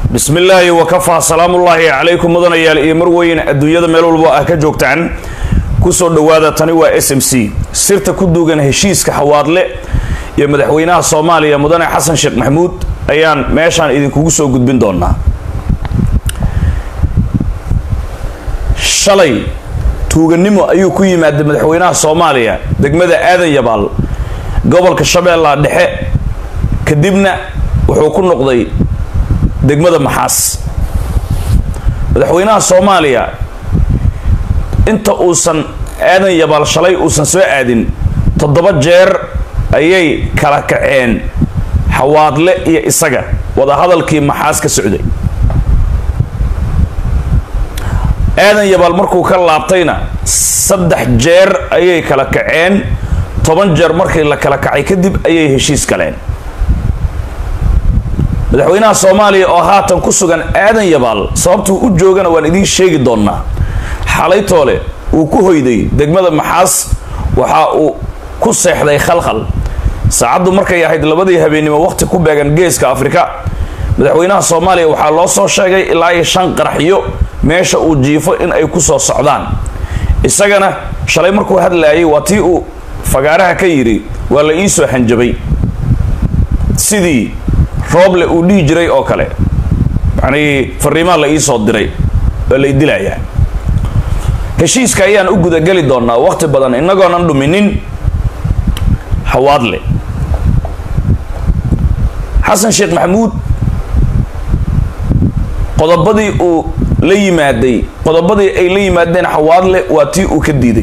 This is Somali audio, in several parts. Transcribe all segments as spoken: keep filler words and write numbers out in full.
بسم الله وكفى سلام الله عليكم مدن يال iyo marweyn adduunyada meel walba ah ka joogtaan ku soo dhawaada tani waa S M C sirta ku duugan heshiiska xawaadle iyo madaxweynaha Soomaaliya mudane Xasan Sheekh Maxamuud ayaan meeshan idinkugu soo gudbin doonaa shalay tuuganimo ayuu ku yimaaday madaxweynaha Soomaaliya degmada Aadan Yabaal gobolka Shabeellaha Dhexe kadibna wuxuu ku noqday degmada Maxaas madaxweynaha Soomaaliya inta uusan Aadan Yabaal shalay uusan soo aadin toddoba jeer ayay kala kaceen xawaadle iyo isaga wada hadalkii Maxaas ka socday Aadan Yabaal markuu ka laabtayna saddex jeer ayay kala kaceen toban jeer markii la kala kacay kadib ayay heshiis galeen madaxweynaha Soomaaliya oo haatan ku sugan Aadan Yabaal sababtu u joogana waan idin sheegi doonaa xalay toole uu ku hoyday degmada Maxaas waxa uu ku seexday khalkhal saacadu markay ahayd labadii habeenimo waqti ku beegan geeska Afrika madaxweynaha Soomaaliya waxa loo soo sheegay ilaa iyo shan qaraxyo meesha uu jiifo in ay ku soo socdaan isagana shalay markuu hadlaayay watii uu fagaaraha ka yiri waa la ii soo hanjabay sidii rooble uu dhigi jiray oo kale yani fariimaa la ii soo diray oo la dilayaa heshiiska ayaan u guda gali doonaa waqti badan inagoonan dhuminin xawaadle Xasan Sheekh Maxamuud qodobadii uu la yimaaday qodobadii ay la yimaadeen xawaadle waa tii uu ka diiday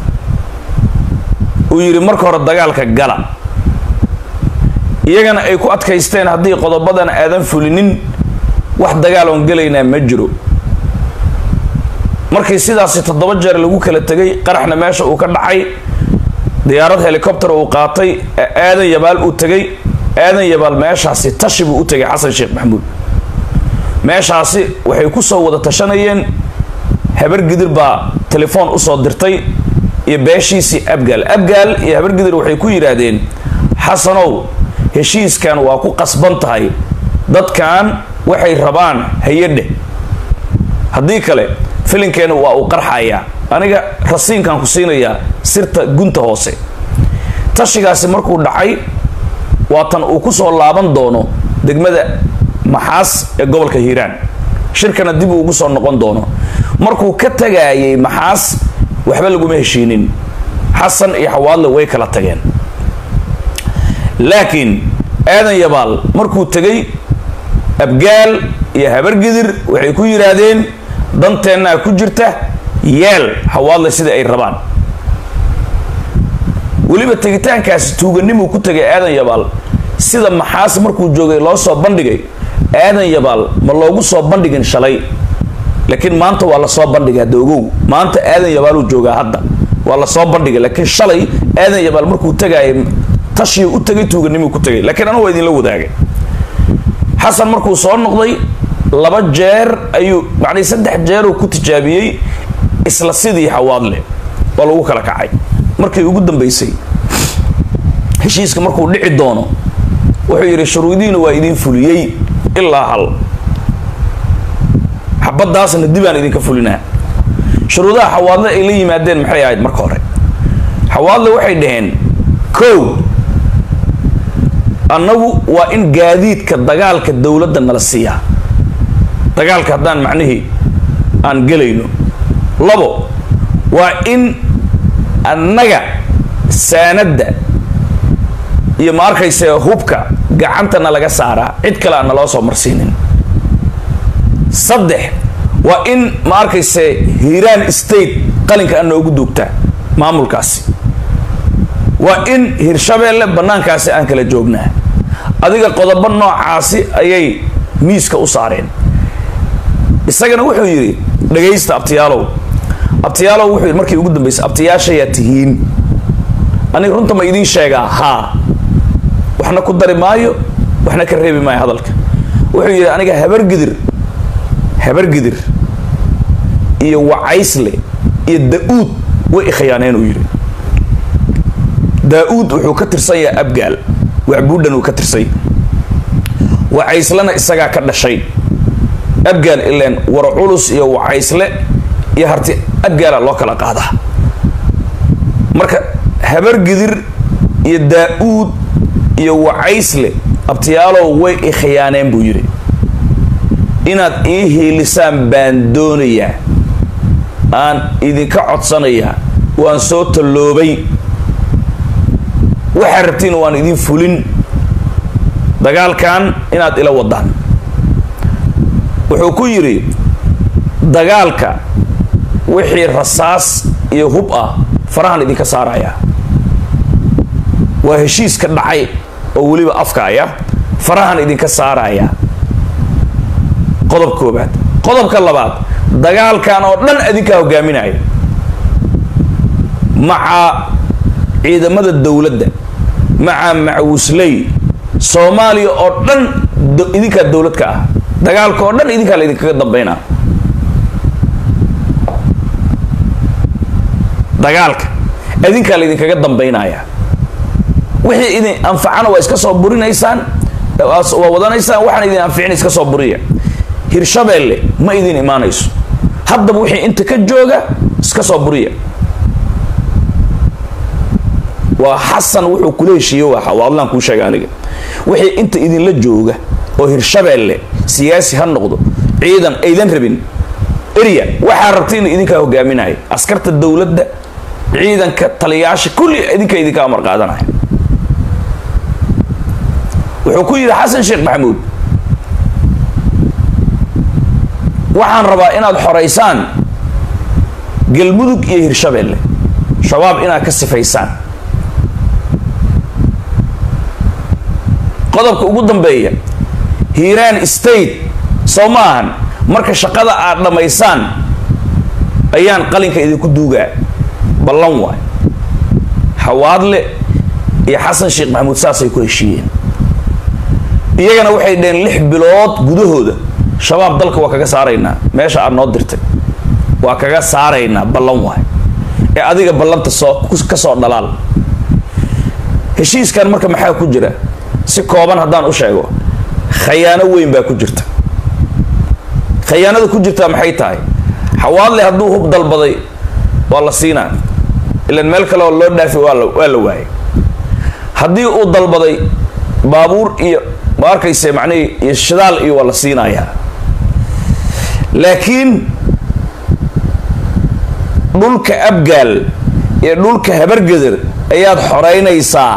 uu yiri marka hore dagaalka gala iyagana ay ku adkaysteen hadii qodobadan aadan fulinin wax dagaal oo galeynaa ma jiro markii sidaas toddoba jeer lagu kala tagay qaraxna meesha uu ka dhacay diyaarad helicopter uu qaatay Aadan Yabaal uu tagay Aadan Yabaal meeshaasi tashibu u tagay Xasan Sheekh Maxamuud meeshaasi waxay ku soo wada tashanayeen habar gidir baa telefoon u soo dirtay iyo beeshiisi abgaal abgaal iyo habar gidir waxay ku yiraahdeen Xasanow heshiiskan waa ku qasban tahay dadkan waxay rabaan hay'adde hadii kale filinkeena waa uu qarxaya aniga rasiinkan ku siinaya sirta gunta hoose tashigaasi markuu dhacay waatan uu ku soo laaban doono degmada Maxaas ee gobolka Hiiraan shirkana dib ugu soo noqon doono markuu ka tagayay Maxaas waxba lagu ma heshiinin Xasan iyo Xawaadle way kala tageen laakiin Aadan Yabaal markuu tagay abgaal iyo habar gidir waxay ku yiraahdeen danteena ku jirta yeel Xawaadle sida ay rabaan waliba tagitaankaas tuuganimo ku tagay Aadan Yabaal sida Maxaas markuu joogay loo soo bandhigay Aadan Yabaal ma loogu soo bandhigin shalay laakiin maanta waa la soo bandhigay doogow maanta Aadan Yabaal uu jooga hadda waa la soo bandhigay laakiin shalay Aadan Yabaal markuu tagay tashi u tagay tuuganimo ku tagay laakiin anu waa idin la wadaagay Xasan markuu soo noqday laba jeer ayuu macni saddex jeer uu ku tijaabiyay isla sidii Xawaadle waa lagu kala kacay markii ugu dambeysay heshiiska markuu dhici doono wuxuu yiri shuruudiina waa idin fuliyay ilaa hal xabadaasna dibaan idin ka fulinaa shuruudaha Xawaadle ay la yimaadeen maxay ahayd marka hore Xawaadle waxay dhaheen kow annagu waa in gaadiidka dagaalka dawladda nala siiya dagaalka hadaan macnaheedu aan galayno labo waa in annaga saanada iyo ma arkaysa hubka gacantana laga saaraa cid kale aan loo soo marsiinin saddex waa in ma arkaysa Hiiraan state qalinka aan ugu duugtaa maamulkaasi waa in Hirshabeelle banaankaasi aan kala joognaa adiga qodobo noocaasi ayay miiska u saareen isagana wuxuu yiri dhageysta abtiyaalow abtiyaalow wuxuu markii ugu dambeysay abtiyaasha yaa tihiin ani runta ma idin sheegaa ha waxna ku dari maayo waxna ka reebi maayo hadalka wuxuu yiri aniga habar gidir habar gidir iyo wacaysle iyo daud way khiyaaneen uu yiri daud wuxuu ka tirsan yahay abgaal وعبودن وكترسي وعيسلنا إسقى كذا شيء abgaal ileen war culus iyo wacaysle iyo harti abgaala loo kala qaadaa marka habar gidir iyo daa'uud iyo wacaysle abtiyaalow way i khiyaaneen buu yiri inaad ii hiilisaan baan doonayaa aan idinka codsanayaa waan soo taloobay waxa rabtiin waan idin fulin dagaalkan inaad ila wadaan wuxuu ku yiri dagaalka wixii rasaas iyo hub ah farahan idinka saaraya waa heshiis ka dhacay oo waliba afkaaya farahan idinka saaraya qodob koobaad qodobka labaad dagaalkan oo dhan adinka hogaaminaya maca ciidamada dawladda maca macawusley Soomaaliya oo dhan idinka dawlad ka ah dagaalka oo dhan idinka la idinkaga dambeynaa dagaalka idinka la idinkaga dambeynaya wixii idin anfacana waa iska soo burinaysaan waa wadanaysaan waxaan idin anficin iska soo buriya Hirshabeelle ma idin imaanayso haddaba wixii inta ka jooga iska soo buriya waa Xasan wuxuu kula heshiiyay waxa wallaan ku sheegay aniga wixii inta idin la jooga oo Hirshabeelle siyaasi ha noqdo ciidan aydan rabin area waxa rabtiin idinka hogaaminay askarta dawladda ciidanka taliyaasha kulli idinka idinka amar qaadanay wuxuu ku yiri Xasan Sheekh Maxamuud waxaan rabaa inaad xoreysaan galmudug iyo Hirshabeelle shabaab inaad ka sifaysaan qodobka ugu dambeeya Hiiraan State Soomaan marka shaqada aad dhamaysaan ayaan qalinka idinku duugaa ballan waay Hawaadle iyo Xasan Sheekh Maxamuud saasay ku heshiiyeen iyagana waxay dheen lix bilood gudahooda shabaab dalka waa kaga saaraynaa meesha aad noo dirtay waa kaga saaraynaa ballan waay ee adiga ballanta soo ka soo dhalaal heshiiskan marka maxaa ku jira si kooban haddaan u sheego khiyaano weyn baa ku jirta khiyaanada ku jirta maxay tahay Hawaadle hadduu hub dalbaday waa la siinaa ilaan meel kale oo loo dhaafi waa la waa la waayay haddii uu dalbaday baabuur iyo ma arkayse macnii iyo shidaal iyo waa la siinayaa laakiin dhulka abgaal iyo dhulka habargadir ayaad xoreynaysaa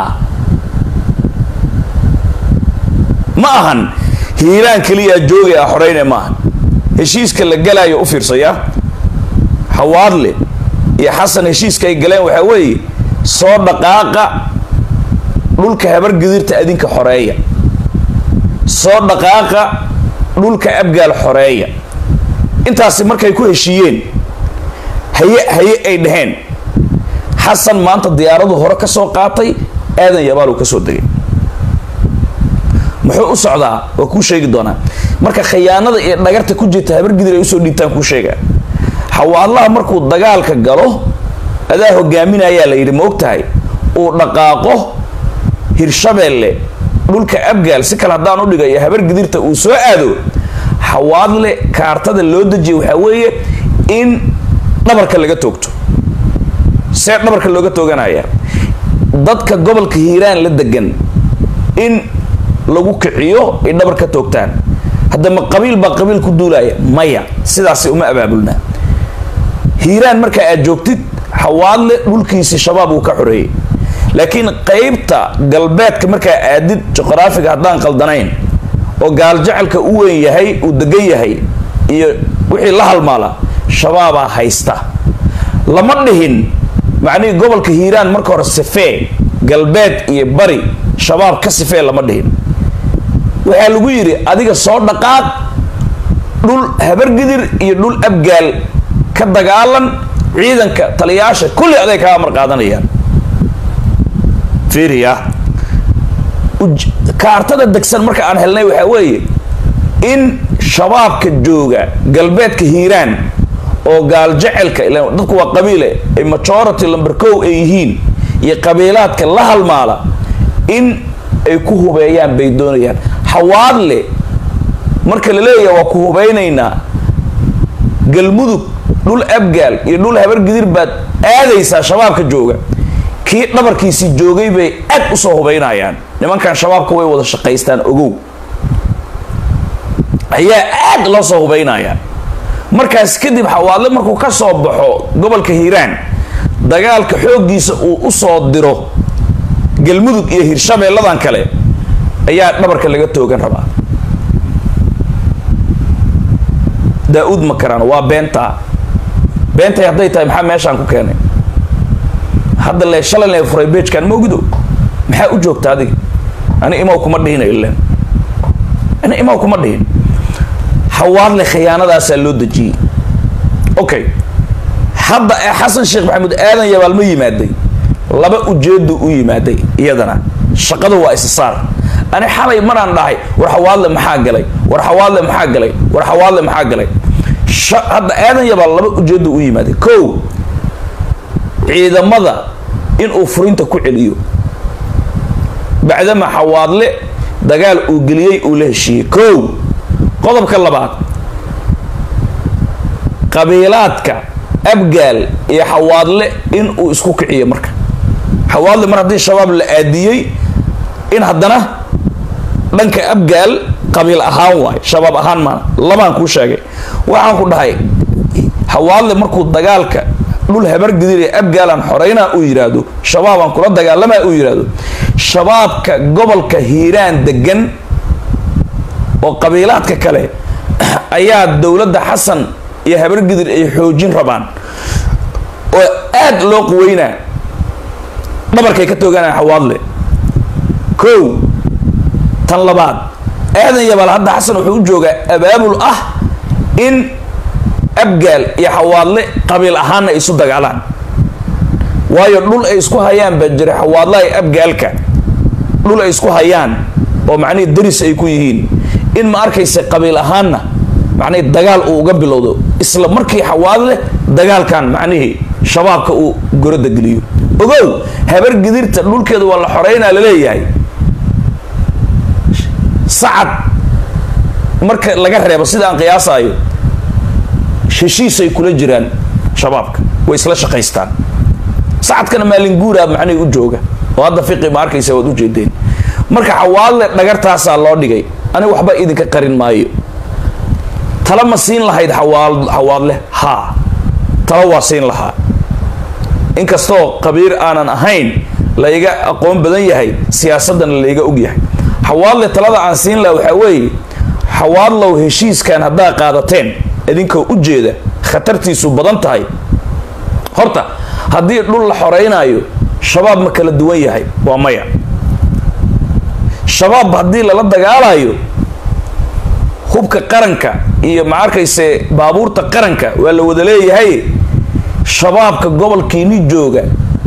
ma ahan hiiraan kaliya joogay xoreynay ma ahan heshiiska la galayo u fiirsaya Hawaadle iyo Xasan heshiiska ay galeen waxa weeye soo dhaqaaqa dhulka habargadirta adinka xoreeya soo dhaqaaqa dhulka abgaal xoreeya intaasi markay ku heshiiyeen haye haye ay dhaheen Xasan maanta diyaaradu hore ka soo qaatay aadan yabaal uu ka soo degay muxuu u socdaa oo ku sheegi doona marka khiyaanada iyo dhagarta ku jirta habargidir ay u soo dhiibtaan ku sheega Hawaadlaha markuu dagaalka galo adaa hogaaminaya la yiri ma ogtahay uu dhaqaaqo Hirshabeelle dhulka abgaal si kala hadaan u dhigay habargidirta uu soo aado Hawaadle kaartada loo dajiyay waxa weeye in dhabarka laga toogto see dhabarka looga tooganaya dadka gobolka Hiiraan la degan in lagu kiciyo ay dhabarka toogtaan hadda ma qabiil ba qabiil ku duulaya maya sidaas uma abaabulna Hiiraan marka aad joogtid Hawaadle dhulkiisa shabaab uu ka xoreeyay laakiin qaybta galbeedka marka aadid juqraafiga hadaan qaldanayn oo gaal jacelka u weyn yahay uu degan yahay iyo wixii la halmaala shabaaba haysta lama dhihin macni gobolka Hiiraan marka hore sifee galbeed iyo bari shabaab ka sifee lama dhihin waxa lagu yiri adiga soo dhaqaaq dhul habargidir iyo dhul abgaal ka dagaalan ciidanka taliyaasha kulli aday ka amar qaadanayaan fiiriya kaartada degsan marka aan helnay waxa weeye in shabaabka jooga galbeedka Hiiraan oo gaal jacelka ilaa dadku waa qabiile ay majority number two ay yihiin iyo qabiilaadka la halmaala in ay ku hubeeyaan bay doonayaan Hawaadle marka la leeyahay waa ku hubaynaynaa galmudug dhul abgaal iyo dhul habar gidir baad aadaysaa shabaabka jooga kii dhabarkiisii joogay bay aad u soo hubaynayaan nimankan shabaabka way wada shaqaystaan ogow ayaa aad loo soo hubaynaya markaas kadib xawaadle markuu ka soo baxo gobolka hiiraan dagaalka xoogiisa uu u soo diro galmudug iyo hirshabeelladan kale ayaa dhabarka laga toogan rabaa daa'uud makaraan waa beenta beenta hadday tahay maxaa meeshaan ku keenay hadda le shalay le furay beejkan ma ogido maxaa u joogta adiga ani imaw kuma dhihin ileen ani imaw kuma dhihin xawaadle khiyaanadaasaa loo dejiyey okay hadda xasan sheekh maxamuud aadan yabaal ma yimaaday laba ujeedo u yimaaday iyadana shaqada waa isasaar ani xalay maraan dhahay war xawaadle maxaa galay war xawaadle maxaa galay war xawaadle maxaa galay hadda aadan yabaal laba ujeedo u yimaaday kow ciidamada inuu furinta ku celiyo bacdama xawaadle dagaal uu geliyey uu la heshiiyey kow qodobka labaad qabiilaadka abgaal iyo xawaadle inuu isku kiciyo marka xawaadle mar haddii shabaab la aadiyey in haddana dhanka abgaal qabiil ahaan waay shabaab ahaan maa labaan kuu sheegay waxaan ku dhahay xawaadle markuu dagaalka dhul habar gidir ee abgaalan xoreynaa uu yiraahdo shabaabaan kula dagaalamaa uu yiraahdo shabaabka gobolka hiiraan degan oo qabiilaadka kale ayaa dowladda xasan iyo habar gidir ay xoojin rabaan oo aad loo quweynaa dhabarkay ka tooganaa xawaadle kow tan labaad aadan yabaal hadda xasan wuxuu u joogaa abaabul ah in abgaal iyo xawaadle qabiil ahaanna isu dagaalaan waayo dhul ay isku hayaan baa jira xawaadlaha iyo abgaalka dhul ay isku hayaan oo macnihii daris ay ku yihiin in ma arkaysa qabiil ahaanna macnihii dagaal uu uga bilowdo isla markii xawaadle dagaalkan macnihii shabaabka uu gorada geliyo ogow habar gidirta dhulkeeda waa la xoreynaa laleeyahay sacad marka laga reebo sida aan qiyaasaayo heshiisay kula jiraan shabaabka way isla shaqaystaan sacadkana maalin guuraa macnihii u jooga oo hadda fiqi ma arkaysa waad u jeedeen marka xawaadle dhagartaasaa loo dhigay aniga waxba idinka qarin maayo tala ma siin lahayd xawaadle haa tala waa siin lahaa inkastoo qabiir aanan ahayn laiga aqoon badan yahay siyaasadana laiga og yahay xawaadle talada aan siin laha waxaa weeye xawaadlow heshiiskan haddaa qaadateen idinkoo u jeeda khatartiisu badan tahay horta haddii dhul la xoreynaayo shabaab ma kala duwan yahay waa maya shabaab haddii lala dagaalayo hubka qaranka iyo ma arkayse baabuurta qaranka waa la wada leeyahay shabaabka gobolkiini jooga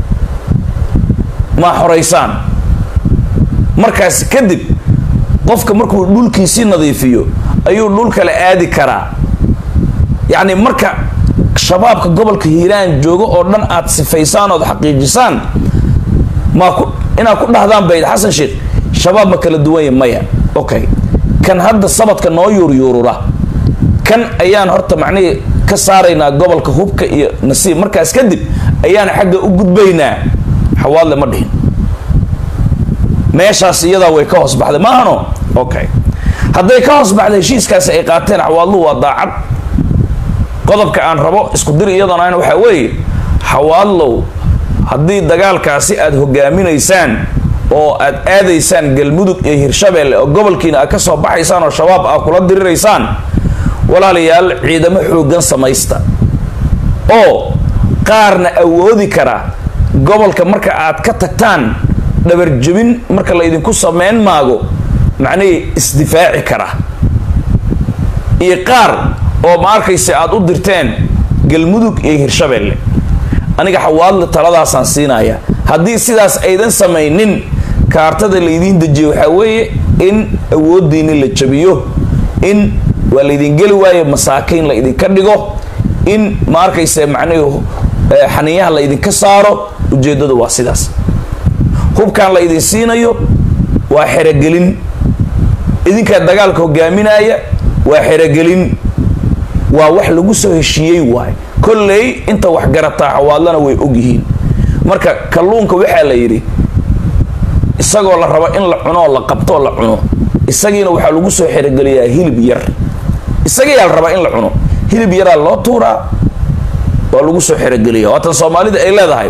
ma xoreysaan markaas kadib qofka markuu dhulkiisii nadiifiyo ayuu dhul kale aadi karaa yacni marka shabaabka gobolka hiiraan jooga oo dhan aad sifaysaan ood xaqiijisaan ma ku inaad ku dhahdaan bayd xasan sheekh shabaab ma kala duwan yahay maya okay kan hadda sabadka noo yuuryuurura kan ayaan horta macnihii ka saaraynaa gobolka hubka iyo nasiib markaas kadib ayaan xagga u gudbaynaa xawaadle ma dhihin meeshaas iyadaa way ka hoos baxday maahano okay hadday ka hoos baxday heshiiskaasi ay qaateen xawaadluhu waa daacad qodobka aan rabo isku dir iyadana waxaa weeye xawaadlow haddii dagaalkaasi aad hogaaminaysaan oo aad aadaysaan galmudug iyo hirshabeelle oo gobolkiina aad ka soo baxaysaan oo shabaab aad kula diriraysaan walaalayaal ciidamo xooggan samaysta oo qaarna awoodi kara gobolka marka aad ka tagtaan dhabarjabin marka la idinku sameyn maago macnihii isdifaaci kara iyo qaar oo ma arkaysa aad u dirteen galmudug iyo hirshabeelle aniga xawaadle taladaasaan siinaya haddii sidaas aydan samaynin kaartada laydiin dejiyo waxaa weeye in awoodiini la jabiyo in waa laydin geli waayo masaakiin la idinka dhigo in ma arkaysa macnihii xaniyaha la idinka saaro ujeedadu waa sidaas hubkan la idin siinayo waa xerogelin idinkaa dagaalka hogaaminaya وحرقلين ووحل قصه الشيء واي كل انت وحقرتا حوالنا ويؤجهين مركا كلونك وحا ليري isagoo la rabo in la cuno la qabto la cuno isagiina waxa lagu soo xirgaliyaa hilib yar isagii la rabo in la cuno hilib yar loo tuura oo lagu soo xirgaliyaa waatan Soomaalida ay leedahay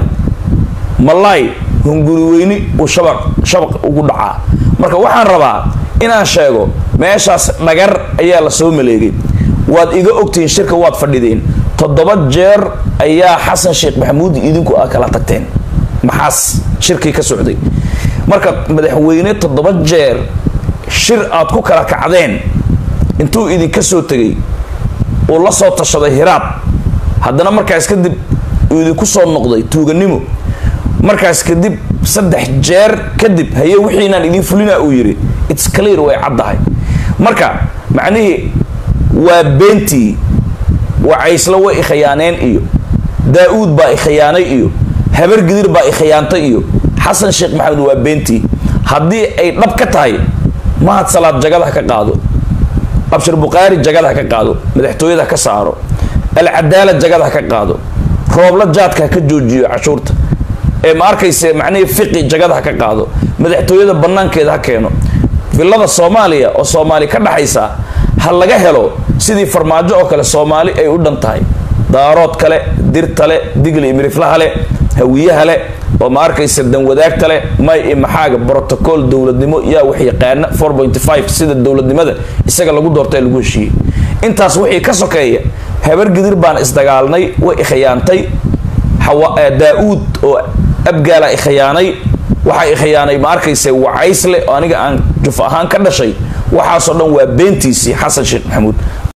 malay hunguri weyni oo shabaq shabaq ugu dhacaa marka waxaan rabaa inaan sheego meeshaas dhagar ayaa la soo maleegay waad iga ogtiin shirka waad fadhideen toddoba jeer ayaa Xasan Sheekh Maxamuud idinku kala tagteen maxaas shirkii ka socday marka madaxweyne toddoba jeer shir aad ku kala kacdeen intuu idin ka soo tagay oo la soo tashaday hiraab haddana markaas kadib uu idin ku soo noqday tuuganimo markaas kadib saddex jeer kadib haye wixiinaan idin fulina uu yiri it's clear way caddahay marka macnaheedu waa beentii wacaysla way khiyaaneen iyo daawud baa khiyaanay iyo habar gidir baa khiyaantay iyo حسن شيخ محمد وبنتي هدي أي نب كتاي ما هاد صلاة جگدها كقادو أبشر بقاري جگدها كقادو مدحتوي ده كسارو العدالة جگدها كقادو روبلا جات كجوجي عشورت إيه ماركيس معني فقي جگدها كقادو مدحتوي ده بنان كده كينو في الله الصومالية والصومالي كده حيسا هل لقى هلو سيدي فرماجو أو كلا الصومالي أي ودن تاي دارات كلا دير تلا دقلي مريفلها له هوية له وما أركيس الدم وذاك تلا ما إما حاجة بروتوكول دولة دمو يا وحي قانا four point five سيد الدولة دمو ده يسجل لقول دورتي لقول شيء أنت أسوي كسوكية هبر قدير بان استقالني وإخيانتي حوا داود وأبقى لا إخياني وحي إخياني ما أركيس وعيسله وأنا عن جفاهان كذا شيء وحاصلنا وبنتي سي حسن شيخ محمود